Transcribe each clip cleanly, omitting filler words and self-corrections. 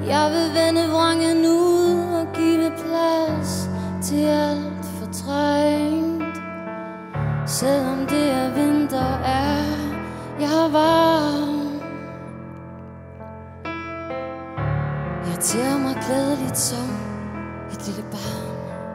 Jeg vil vende vrangen ud og give plads til alt fortrængt. Selvom det er vinter, er jeg varm. Jeg tager mig glædeligt som et lille barn.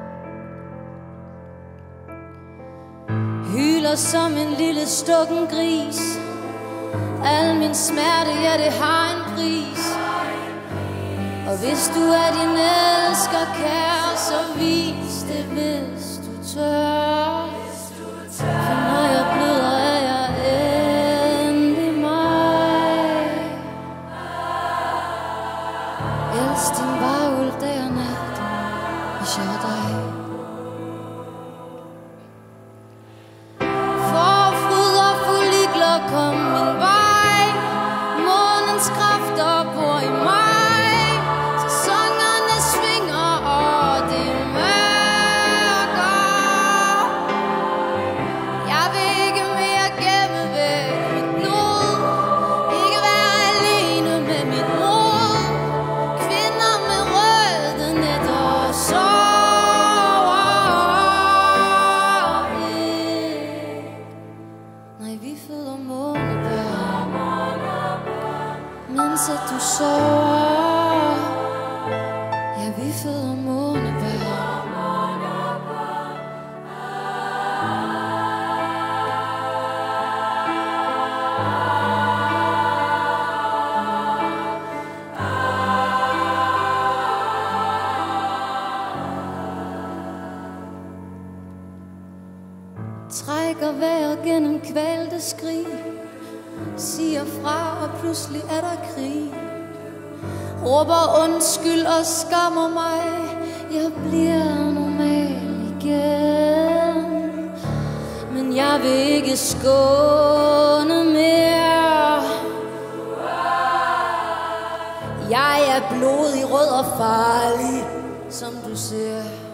Hyler som en lille stukken gris. Al min smerte, ja, det har en pris. Og hvis du er din elsker kær, så vis det, hvis du tør. For når jeg bløder, er jeg endelig mig. Elsk din varulv dag og nat, hvis jeg er dig. Forfryd og fuldligler, kom min vej. Månens kræfter bor i mig. Mens at du sover, ja, vi føder månebær. Trækker vejret gennem kvalte skrig. Siger fra, og pludselig er der krig. Råber undskyld og skammer mig. Jeg bliver normal igen. Men jeg vil ikke skåne mere. Jeg er blodig, rød og farlig, som du ser.